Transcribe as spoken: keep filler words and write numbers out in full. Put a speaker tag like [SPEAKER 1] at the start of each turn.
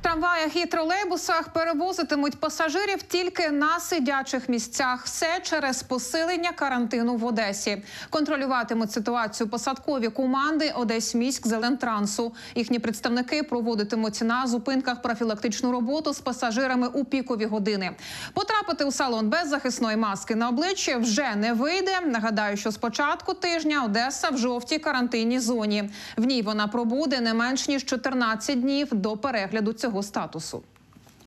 [SPEAKER 1] трамваях і тролейбусах перевозитимуть пасажирів тільки на сидячих місцях. Все через посилення карантину в Одесі. Контролюватимуть ситуацію посадкові команди Одесьміськзелентрансу. Їхні представники проводитимуть на зупинках профілактичну роботу з пасажирами у пікові години. Потрапити у салон без захисної маски на обличчі вже не вийде. Нагадаю, що з початку тижня Одеса в жовтій карантинній зоні. В ній вона пробуде не менш ніж чотирнадцять днів до перегляду цього статусу.